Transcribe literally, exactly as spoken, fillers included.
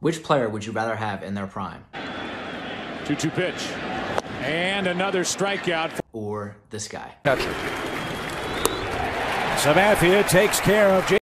Which player would you rather have in their prime? two two pitch. And another strikeout. Or this guy? Sabathia takes care of J